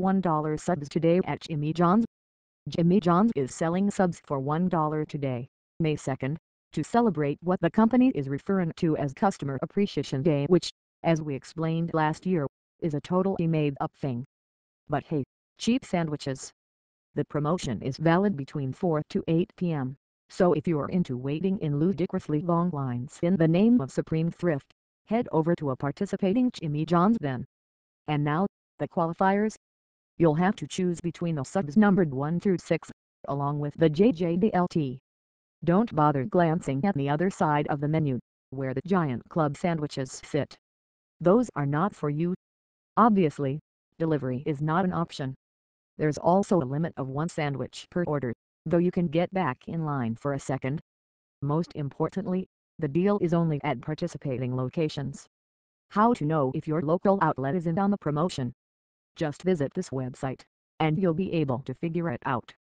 $1 subs today at Jimmy John's. Jimmy John's is selling subs for $1 today, May 2nd, to celebrate what the company is referring to as Customer Appreciation Day, which, as we explained last year, is a totally made-up thing. But hey, cheap sandwiches. The promotion is valid between 4 to 8 p.m., so if you're into waiting in ludicrously long lines in the name of supreme thrift, head over to a participating Jimmy John's then. And now, the qualifiers. You'll have to choose between the subs numbered 1 through 6, along with the JJBLT. Don't bother glancing at the other side of the menu, where the giant club sandwiches sit. Those are not for you. Obviously, delivery is not an option. There's also a limit of 1 sandwich per order, though you can get back in line for a second. Most importantly, the deal is only at participating locations. How to know if your local outlet is in on the promotion? Just visit this website, and you'll be able to figure it out.